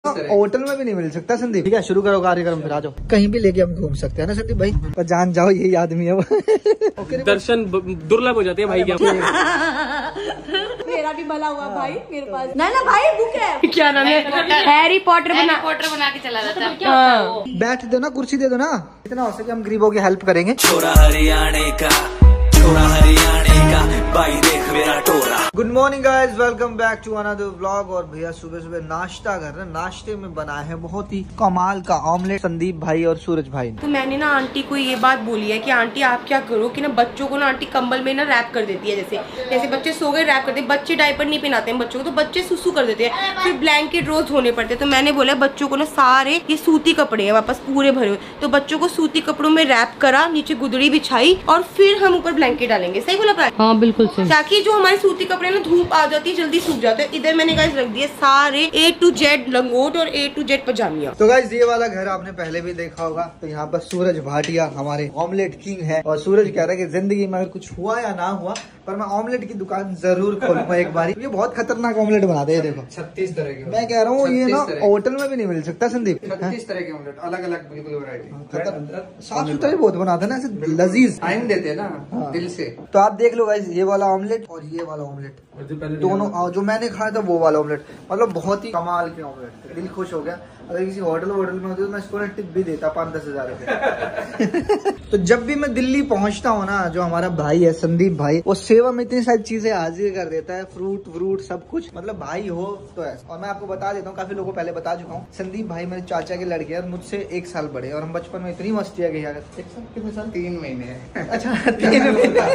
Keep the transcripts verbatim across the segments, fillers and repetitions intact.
Hotel में भी नहीं मिल सकता संदीप। ठीक है, शुरू करो कार्यक्रम, फिर आ जाओ। कहीं भी लेके हम घूम सकते हैं ना संदीप भाई, पर जान जाओ यही आदमी है वो। दर्शन दुर्लभ हो जाते हैं भाई। क्या मेरा भी भला हुआ भाई, मेरे पास ना ना भाई बुक है। क्या नाम है? हैरी पॉटर बना पॉटर बना के चला जाता है। बैठ दो ना, कुर्सी दे दो ना, इतना हो सके हम गरीबों की हेल्प करेंगे। छोरा हरियाणे का, छोरा हरियाणे का, भाई देख मेरा टोरा। Good morning guys, welcome back to another vlog. और भैया सुबह सुबह नाश्ता कर रहे हैं। नाश्ते में बना है बहुत ही कमाल का ऑमलेट, संदीप भाई और सूरज भाई ने। तो मैंने ना आंटी को ये बात बोली है कि आंटी आप क्या करो कि ना बच्चों को ना आंटी कंबल में ना रैप कर देती है। जैसे जैसे बच्चे सो गए रैप कर देते, बच्चे डायपर नहीं पहनाते हैं बच्चों को, तो बच्चे सुसु कर देते हैं, फिर ब्लैंकेट रोज धोने पड़ते हैं। तो मैंने बोला बच्चों को ना सारे ये सूती कपड़े हैं वापस पूरे भरे हुए, तो बच्चों को सूती कपड़ों में रैप करा, नीचे गुदड़ी बिछाई और फिर हम ऊपर ब्लैंकेट डालेंगे। सही बोला? हाँ बिल्कुल सही। ताकि जो हमारे सूती कपड़े ना धूप आ जाती है जल्दी सूख जाते हैं। इधर मैंने गाइस रख दिए सारे ए टू जेड लंगोट और ए टू जेड पजामिया। तो गाइस ये वाला घर आपने पहले भी देखा होगा। तो यहाँ पर सूरज भाटिया हमारे ऑमलेट किंग है, और सूरज कह रहा है कि जिंदगी में अगर कुछ हुआ या ना हुआ पर मैं ऑमलेट की दुकान जरूर खोलूंगा एक बार। ये बहुत खतरनाक ऑमलेट बनाते हैं, देखो छत्तीस तरह के। मैं कह रहा हूँ ये ना होटल में भी नहीं मिल सकता संदीप। छत्तीस तरह के ऑमलेट, अलग अलग बिल्कुल वैरायटी। साफ सुथरे बहुत बनाते हैं ना, ऐसे लजीज टाइम देते हैं ना दिल से। तो आप देख लो गाइस, ये वाला ऑमलेट और ये वाला ऑमलेट दोनों, जो मैंने खाया था वो वाला ऑमलेट, मतलब बहुत ही कमाल के ऑमलेट, दिल खुश हो गया। अगर किसी होटल वोटल में होती तो मैं इसको टिप भी देता पाँच दस हजार रुपए। तो जब भी मैं दिल्ली पहुंचता हूँ ना, जो हमारा भाई है संदीप भाई, वो सेवा में इतनी सारी चीजें हाजिर कर देता है, फ्रूट व्रूट सब कुछ, मतलब भाई हो तो है। और मैं आपको बता देता हूँ, काफी लोगों को पहले बता चुका हूँ, संदीप भाई मेरे चाचा के लड़के हैं, मुझसे एक साल बड़े, और हम बचपन में इतनी मस्तियाँ की। एक साल कितने साल? तीन महीने। अच्छा तीन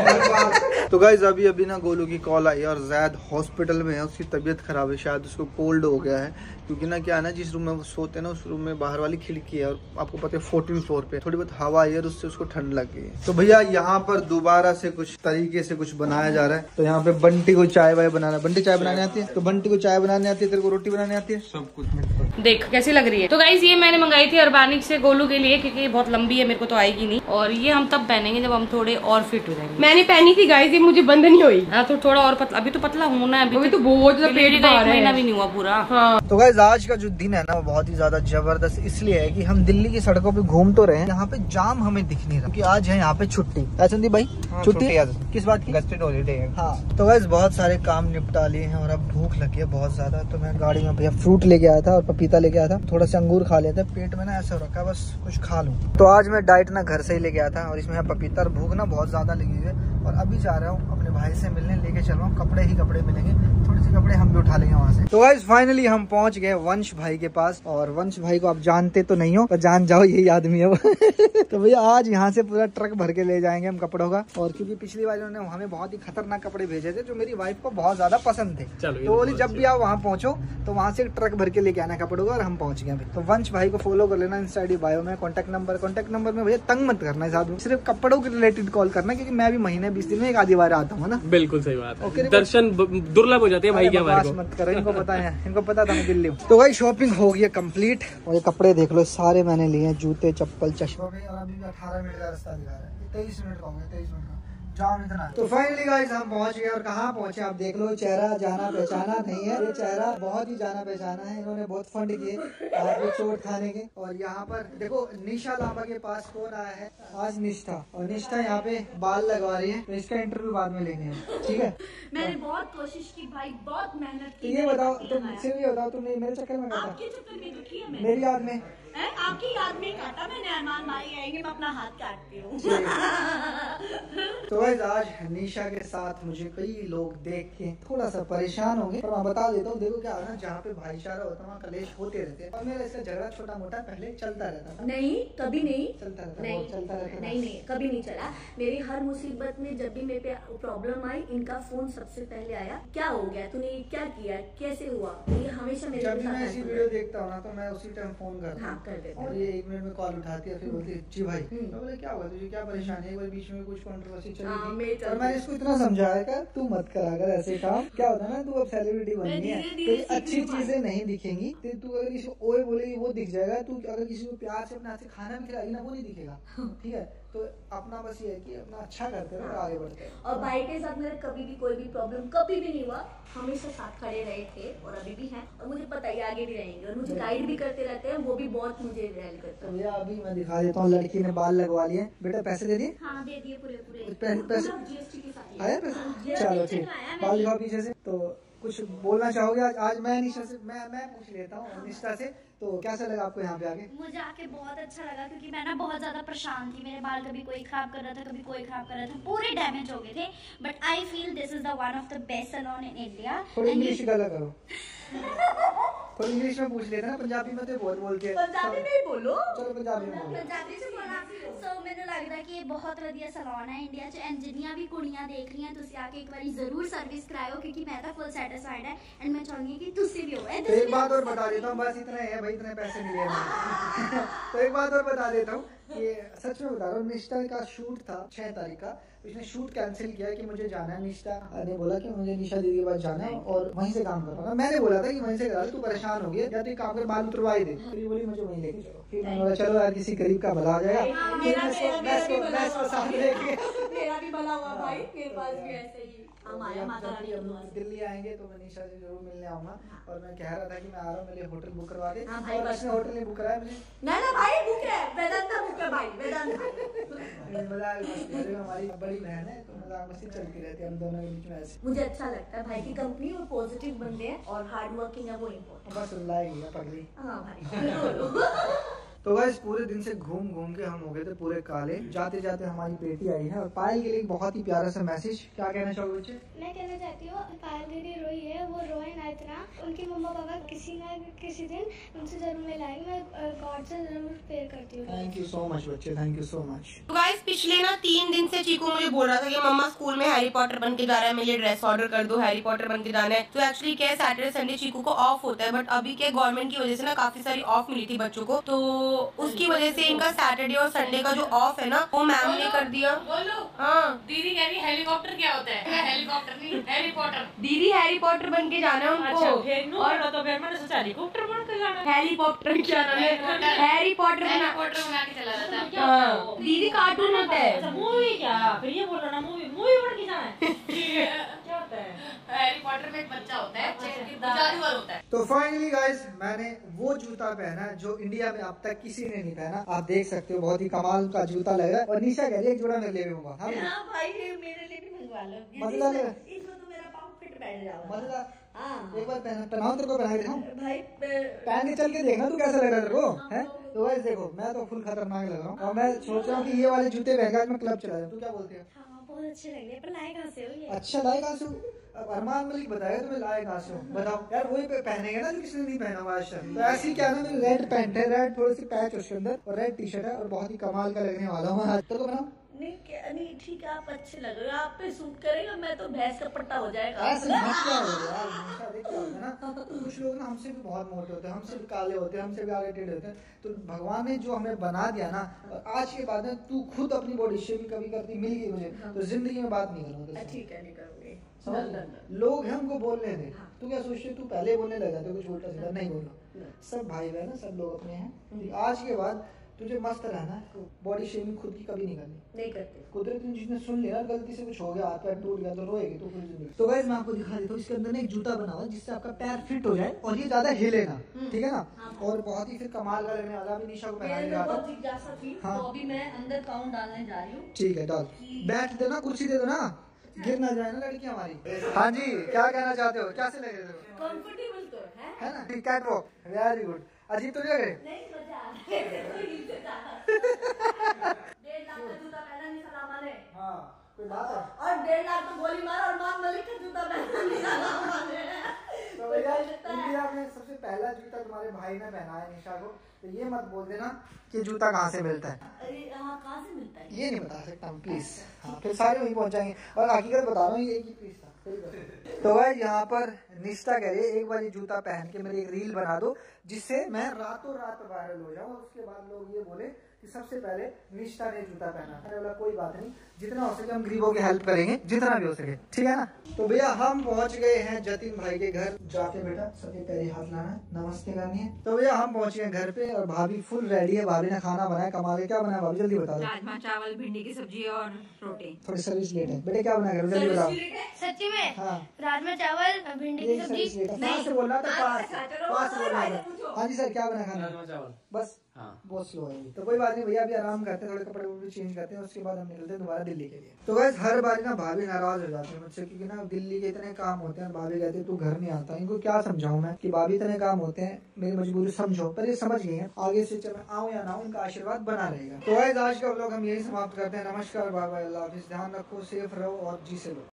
महीने। तो गाइस अभी अभी ना गोलू की कॉल आई और जैद हॉस्पिटल में है, उसकी तबीयत खराब है, शायद उसको कोल्ड हो गया है। क्योंकि ना क्या है ना, जिस रूम में वो सोते हैं ना उस रूम में बाहर वाली खिड़की है, और आपको पता है फोर्टीन फ्लोर पे थोड़ी बहुत हवा आई है, उससे उसको ठंड लग गई है। तो भैया यहाँ पर दोबारा से कुछ तरीके से कुछ बनाया जा रहा है। तो यहाँ पे बंटी को चाय वाय बनाना, बंटी चाय बनाने आती है? तो बंटी को चाय बनाने आती है, तेरे को रोटी बनाने आती है? सब कुछ। देख कैसी लग रही है। तो गाइस ये मैंने मंगाई थी अर्बानिक से गोलू के लिए, क्योंकि ये बहुत लंबी है, मेरे को तो आएगी नहीं, और ये हम तब पहनेंगे जब हम थोड़े और फिट हो जाएंगे। मैंने पहनी थी गाइस, ये मुझे बंद नहीं हुई। हाँ तो थोड़ा और पतला, अभी तो पतला होना है, अभी तो बहुत महीना भी नहीं हुआ पूरा। हाँ। तो गाइस आज का जो दिन है ना वो बहुत ही ज्यादा जबरदस्त इसलिए है कि हम दिल्ली की सड़कों पे घूम तो रहे हैं, यहाँ पे जाम हमें दिख नहीं रहा, क्योंकि आज है यहाँ पे छुट्टी। संदीप भाई हाँ, छुट्टी किस बात की? गस्टेड हॉलीडे है। हाँ तो गाइस बहुत सारे काम निपटा लिए हैं और अब भूख लगी है बहुत ज्यादा। तो मैं गाड़ी में भैया फ्रूट लेके आया था और पपीता लेके आया था, थोड़ा सा अंगूर खा लिया था, पेट में ना ऐसा रखा बस कुछ खा लूं। तो आज मैं डाइट ना घर से ही लेके आया था, और इसमें है पपीता, और भूख ना बहुत ज्यादा लगी हुई है। और अभी जा रहा हूँ अपने भाई से मिलने, लेके चल रहा हूँ, कपड़े ही कपड़े मिलेंगे, थोड़े से कपड़े हम भी उठा लेंगे वहाँ से। तो गाइस फाइनली हम पहुंच गए वंश भाई के पास, और वंश भाई को आप जानते तो नहीं हो, पर जान जाओ यही आदमी है वो। तो भैया आज यहाँ से पूरा ट्रक भर के ले जाएंगे हम कपड़ों का, और क्योंकि पिछली बार उन्होंने हमें बहुत ही खतरनाक कपड़े भेजे थे जो मेरी वाइफ को बहुत ज्यादा पसंद थे। तो बोली जब भी आप वहाँ पहुंचो तो वहाँ से एक ट्रक भर के लेके आना कपड़ों का, और हम पहुंच गए। तो वंश भाई को फॉलो कर लेना, इंस्टा आईडी बायो में, कॉन्टैक्ट नंबर कॉन्टैक्ट नंबर में भैया तंग मत करना, साथ सिर्फ कपड़ों के रिलेटेड कॉल करना, क्योंकि मैं भी महीने बीस दिन में एक आधी बार आता हूँ ना। बिल्कुल सही बात है, दर्शन दुर्लभ हो जाते हैं भाई। क्या मत करो, इनको पता है, इनको पता था मैं दिल्ली हूँ। तो भाई शॉपिंग हो गई है कंप्लीट, और ये कपड़े देख लो सारे मैंने लिए हैं, जूते चप्पल चश्मा। और अभी भी अठारह मिनट का रास्ता दिखा रहा है, तेईस मिनट का हो गया, तेईस मिनट का जाम इतना। तो फाइनली गाइस हम पहुंच गए, और कहाँ पहुंचे आप देख लो, चेहरा जाना पहचाना नहीं है, ये चेहरा बहुत ही जाना पहचाना है, इन्होंने बहुत फंड किए आपको चोट खाने के। और यहाँ पर देखो निशा लांबा के पास कौन आया है आज? निष्ठा। और निष्ठा यहाँ पे बाल लगवा रही है, तो इसका इंटरव्यू बाद में लेंगे, ठीक है? मैंने बहुत कोशिश की भाई, बहुत मेहनत की। तो ये बताओ, तुम सिर्फ ये बताओ, तुमने मेरे चक्कर में काटा? आपके चक्कर में दुखी है मैं, मेरी याद में है? आपकी याद में काटा मैंने, अरमान भाई आएंगे मैं अपना हाथ काटती हूँ। तो गाइस आज निशा के साथ मुझे कई लोग देख के थोड़ा सा परेशान होंगे, पर मैं बता देता हूँ, देखो क्या है ना, जहाँ पे भाईचारा होता है वहाँ कलेश होते रहते हैं, और मेरा इसका झगड़ा छोटा मोटा पहले चलता रहता था। नहीं कभी नहीं चलता रहता नहीं, चलता रहता नहीं नहीं कभी नहीं चला। मेरी हर मुसीबत में जब भी मेरे पे प्रॉब्लम आई, इनका फोन सबसे पहले आया, क्या हो गया तूने, क्या किया, कैसे हुआ, ये हमेशा मेरे जब भी मैं ऐसी वीडियो देखता हूँ ना तो मैं उसी टाइम फोन करता हूँ, कर देता और ये एक मिनट में कॉल उठाती है, फिर बोलती है जी भाई। मैं बोले क्या हुआ तुझे, क्या परेशानी है? एक बार बीच में कुछ कंट्रोवर्सी चली थी, और मैंने इसको इतना समझाया कर तू मत करा कर ऐसे काम, क्या होता है ना, तू अब सेलिब्रिटी बननी है, कोई अच्छी चीजें नहीं दिखेंगी, तू अगर किसी को ओए बोलेगी वो दिख जाएगा, तू अगर किसी को प्यार से अपने हाथ से खाना भी खिलाएगी ना वो नहीं दिखेगा, ठीक है? तो अपना बस ये है कि अपना अच्छा करते रहो, आगे बढ़ते रहो। और भाई के साथ मेरा कभी भी कोई भी प्रॉब्लम कभी भी नहीं हुआ, हमेशा साथ खड़े रहे थे और अभी भी हैं, और मुझे पता है आगे भी रहेंगे, और मुझे गाइड भी करते रहते हैं, वो भी बहुत मुझे हेल्प करता है। तो भैया अभी मैं दिखा देता हूँ, लड़की ने बाल लगवा लिए। बेटा पैसे दे दिए? हाँ दे दिए पूरे पूरे पैसे जीएसटी के साथ आया पैसे? चलो ठीक, बाल दिखाओ पीछे से। तो कुछ बोलना चाहोगे? आज आज मैं निशा से मैं मैं पूछ लेता हूँ निष्ठा से, तो कैसा लगा आपको यहाँ पे आके? मुझे आके बहुत अच्छा लगा, क्योंकि मैं ना बहुत ज्यादा परेशान थी। मेरे बाल कभी कोई खराब कर रहा था, कभी कोई खराब कर रहा था, पूरे डैमेज हो गए थे। But I feel this is the one of the best salon in India. थोड़ी इंग्लिश गला करो, थोड़ी इंग्लिश में पूछ लेते ना, पंजाबी में तो बहुत बोलते हैं। पंजाबी में ही बोलो। चलो पंजाबी में बोलो। पंजाबी से बोला। सो मैंने लगता है कि ये बहुत ਵਧੀਆ सैलून है इंडिया च, एंड जिन्नियां भी कुड़ियां देख रही हैं तुसी आके एक बारी जरूर सर्विस कराओ, क्योंकि मैं तो फुल सैटिस्फाइड है, एंड मैं चाहूंगी कि तुसी भी हो। तो एक बात और बता देता हूँ, बस इतना है भाई, इतने पैसे मिले हैं। तो एक बात और बता देता हूँ कि सच में बता रहा हूँ, निष्ठा का शूट था छह तारीख का, उसने शूट कैंसिल किया कि मुझे जाना है। निष्ठा ने बोला कि मुझे निशा दीदी के पास जाना है और वहीं से काम करना। मैंने बोला था कि वहीं से करा, तू परेशान हो गया, या तो काम कर बाल उतरवाई दे। फिर ये बोली मुझे वहीं लेके चलो। फिर मैंने बोला चलो यार, किसी गरीब का भला हो जाएगा। मेरा भी भला हुआ भाई, मेरे पास भी ऐसे ही हम आए माता रानी के पास। दिल्ली आएंगे तो मैं निशा से जरूर मिलने आऊंगा, और मैं कह रहा था कि मैं आ रहा हूँ, मेरे लिए होटल बुक करवा दे। हाँ भाई, और उसने होटल नहीं बुक कराया मुझे। ना ना भाई बुक है, वेदांता बुक है भाई, वेदांता। मजाक मस्ती, हमारी बड़ी बहन है तो मजाक मस्ती चलती रहती है हम दोनों के बीच में ऐसे। मुझे अच्छा लगता है भाई की कंपनी, और पॉजिटिव बंदे हैं और हार्ड वर्किंग है, वो इम्पोर्टेंट। बस लाएगी पगली। हाँ भाई। तो गाइस पूरे दिन से घूम घूम के हम हो गए थे पूरे काले। जाते जाते हमारी बेटी आई है, और पायल के लिए एक बहुत ही प्यारा सा मैसेज। क्या कहना चाहोगे बच्चे? मैं कहना चाहती हूँ पायल दीदी रोई है, वो रोए ना इतना। उनकी मम्मा पापा किसी ना किसी दिन उनसे जरूर मिलाएंगे। मैं गॉड से जरूर प्रेयर करती हूँ। थैंक यू सो मच बच्चे, थैंक यू सो मच। तो गाइस पिछले ना तीन दिन से चीकू मुझे बोल रहा था कि मम्मा स्कूल में हैरी पॉटर बन के जा रहा है, मेरे लिए ड्रेस ऑर्डर कर दो, हैरी पॉटर बन के जाना है। तो एक्चुअली क्या है, सैटरडे संडे चीकू को ऑफ होता है, बट अभी क्या गवर्नमेंट की वजह से ना काफी सारी ऑफ मिली थी बच्चों को, तो उसकी वजह से इनका सैटरडे और संडे का जो ऑफ है ना, वो मैम ने कर दिया। बोलो। हाँ दीदी कह रही हेलीकॉप्टर क्या होता है? हेलीकॉप्टर नहीं, हैरी पॉटर। दीदी हैरी पॉटर बन के जाना है उनको। अच्छा, फिर और तो फिर मैंने सोचा हेलीकॉप्टर बन के जाना है। हेलीकॉप्टर क्या नाम है? हैरी पॉटर हैरी पॉटर बना के चला जाता है। हाँ, दीदी कार्टून होता है। मूवी क्या? फिर ये बोल रहा ना मूवी मूवी बन के जाना है। क्या होता है? हैरी पॉटर में एक बच्चा होता है, जादूगर होता है। तो फाइनली गाइस मैंने वो जूता पहना है जो इंडिया में अब तक किसी ने नहीं पहना। आप देख सकते हो बहुत ही कमाल का जूता लग रहा है, और निशा कह रही है एक जोड़ा मेरे लिए भी होगा। हाँ भाई ये मेरे लिए भी मंगवा लो, मतलब इसमें तो मेरा पाँव फिट बैठ जाएगा। मतलब हाँ एक बार पहना पहनाओ, तेरे को पहना के दिखाऊं? भाई पहन के चल के देखना तू कैसा लग रहा है तेरे को, है? तो गाइस देखो मैं तो फुल खतरनाक लग रहा हूँ, और मैं सोच रहा हूँ कि ये वाले जूते पहन के मैं क्लब चला जाऊँ। तू क्या बोलते हैं? बहुत अच्छे लग रहे हैं, पर लाए कहाँ से हो ये? अच्छा लाए कहाँ से हो? अब अरमान मलिक बताएगा तुम्हें लाए कहाँ से हो, बताओ यार। वही पे पहनेगा ना जो किसी ने नहीं पहना हुआ आज तक। तो ऐसी क्या ना, मेरी रेड पैंट है, रेड थोड़ी सी पैच उसके अंदर, और रेड टी शर्ट है, और बहुत ही कमाल का लगने वाला हूँ आज। तो बनाओ नहीं क्या नहीं, ठीक है आप अच्छे लग रहे हो, आप पे सूट करेगा, मैं तो भैंस का पट्टा हो जाएगा। ऐसे मत क्या हो रहा है यार, देख क्या होता है ना, कुछ लोग ना हमसे भी बहुत मोटे होते हैं, हमसे भी काले होते हैं, हमसे भी आगे टेढ़े होते हैं। तो भगवान ने जो हमें बना दिया ना, और आज के बाद में तू खुद अपनी बॉडी शेप कभी करती मिल गई मुझे, तो जिंदगी में बात नहीं करूँगा। ठीक है नहीं करूँगी। लोग हैं उनको बोलने दे, तू क्या सोचते तू पहले बोलने लगा तो कुछ उल्टा सीधा नहीं बोलो। सब भाई बहन है, सब लोग अपने हैं। आज के बाद तुझे मस्त रहना है, बॉडी शेमिंग खुद की कभी नहीं करनी। नहीं करते। कुदरती जिसने सुन लिया गलती से कुछ हो गया, हाथ पैर टूट गया, तो रोएगी तो पूरी जिंदगी। तो गाइस मैं आपको दिखा देता हूँ, इसके अंदर ना एक जूता बना हुआ है जिससे आपका पैर फिट हो जाए और ये ज्यादा हिले ना, ठीक है ना। और बहुत ही फिर कमाल का लगने वाला। अभी निशा को पहनाने जा रहा हूँ। जिज्ञासा थी, हाँ। तो अभी मैं अंदर पाँव डालने जा रही हूँ। ठीक है डाल, बैठ देना, कुर्सी दे दो ना, गिर ना जाए ना लड़की हमारी। हाँ जी क्या कहना चाहते हो, कैसे लगे थे? कंफर्टेबल तो है, है ना? Cat walk very good. अजीब तो नहीं लग रहे? नहीं मजा आ रहा है। डेढ़ लाख का जूता पहना नहीं सलामा ने। हाँ कोई बात है। और डेढ़ लाख तो गोली मार, और मान मलिक का जूता पहना नहीं सलामा ने। तो भैया इंडिया में सबसे पहला जूता तुम्हारे भाई ने पहना है निशा को, तो ये मत बोल देना कि जूता कहाँ से मिलता है। अरे हाँ कहाँ से मिलता है ये नहीं बता सकता हूँ प्लीज। हाँ फिर सारे वहीं पहुंचाएंगे, और हकीकत बता रहा हूँ ये एक ही पीस था। तो भाई यहाँ पर निष्ठा कह रही है एक बार ये जूता पहन के मेरी एक रील बना दो जिससे मैं रातों रात वायरल हो जाऊं और उसके बाद लोग ये बोले कि सबसे पहले निष्ठा ने जूता पहना। मैंने बोला कोई बात नहीं, जितना हो सके हम गरीबों की हेल्प करेंगे, जितना भी हो सके, ठीक है ना। तो भैया हम पहुंच गए हैं जतिन भाई के घर। जाके बेटा सबके पैरी हाथ लाना है, नमस्ते करनी है। तो भैया हम पहुंच गए घर पे और भाभी फुल रेडी है। भाभी ने खाना बनाया, कमाल के। क्या बनाया भाभी, जल्दी बता दो। राजमा चावल, भिंडी की सब्जी और रोटी। थोड़ी सर्विस लेट है बेटे, क्या बनाया जल्दी बताओ। सच्ची में? हाँ राजमा चावल, भिंडी की सब्जी। पास से बोलना था, पास पास से बोलना था। हाँ जी सर, क्या बना खाना? राजमा चावल बस। हाँ बहुत स्लो है। तो कोई बात नहीं भैया, अभी आराम करते हैं, थोड़े कपड़े वपड़े चेंज करते हैं, उसके बाद हम निकलते हैं दोबारा दिल्ली के लिए। तो वैसे हर बार ना भाभी नाराज हो जाती है मुझसे, क्योंकि ना दिल्ली के इतने काम होते हैं। भाभी कहती है तू घर नहीं आता। इनको क्या समझाऊं मैं कि भाभी इतने काम होते हैं, मेरी मजबूरी समझो। पर ये समझ गई है, आगे से चाहे आऊँ या ना आऊँ, इनका आशीर्वाद बना रहेगा। तो वैसे आज का व्लॉग हम यही समाप्त करते हैं। नमस्कार, बाय बाय, अल्लाह हाफिज़। ध्यान रखो, सेफ रहो और जी से लो।